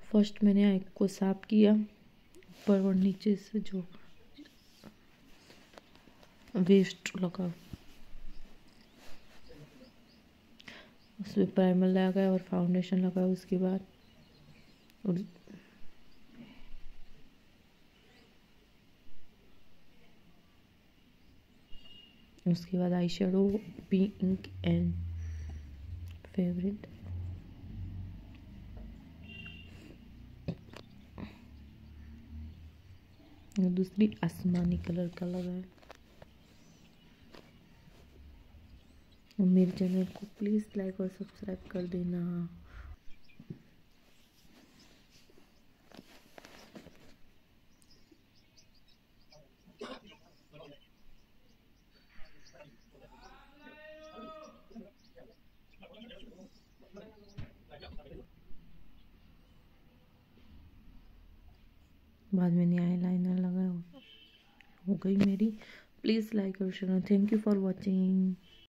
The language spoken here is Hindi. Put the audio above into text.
फर्स्ट मैंने आई को साफ किया ऊपर और नीचे से जो वेस्ट लगा उसमें प्राइमर लगाया और फाउंडेशन लगाया। उसके बाद और उसके बाद eye shadow pink and favourite. दूसरी आसमानी कलर का लगाया। मेरे चैनल को प्लीज़ लाइक और सब्सक्राइब कर देना। बाद में आई लाइनर लगाया, हो गई मेरी। प्लीज़ लाइक और share. Thank you for watching.